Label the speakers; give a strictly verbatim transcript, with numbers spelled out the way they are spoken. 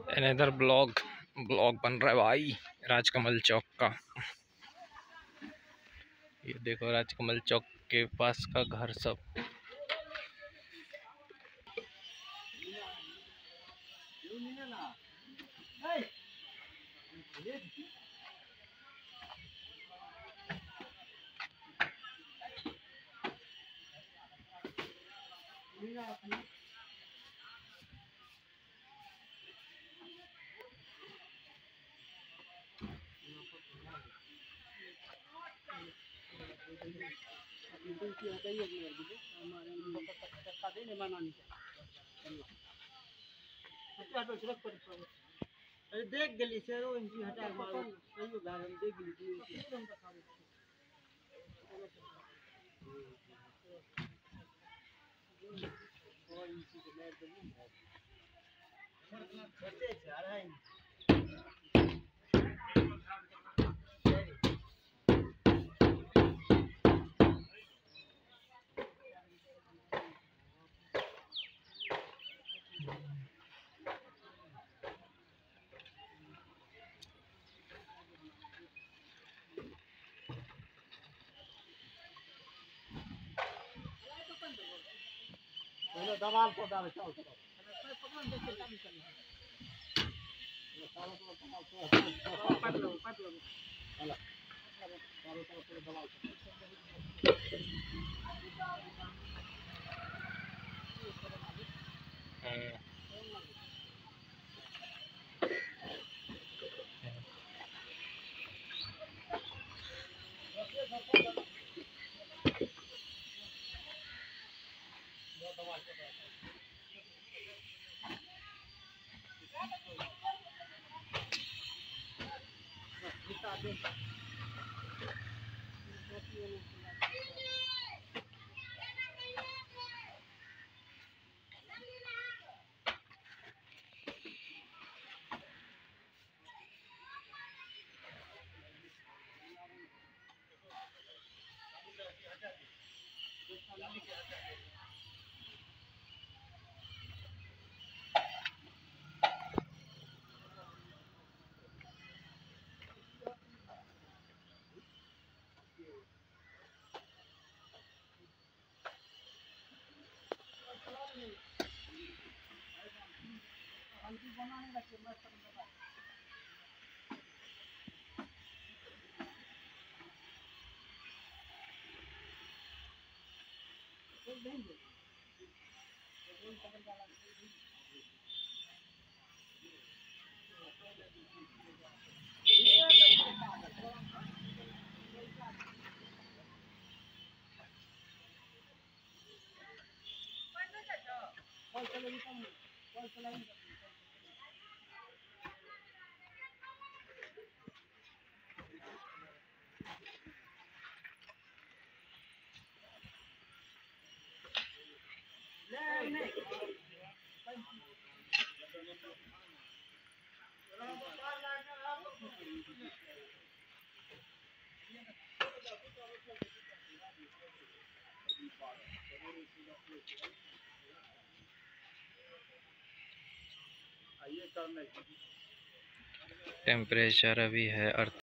Speaker 1: Another blog blog बन रहा है भाई राजकमल चौक का। ये देखो राजकमल चौक के पास का घर सब।
Speaker 2: देख गेली से इनकी हटा मारो देख गेली पहले दवाल को डाले चल चल पकड़ देख के चालू करना ये सारा तो कमाल पट लो पट लो चला सारा तो दवाल
Speaker 1: टेम्परेचर अभी है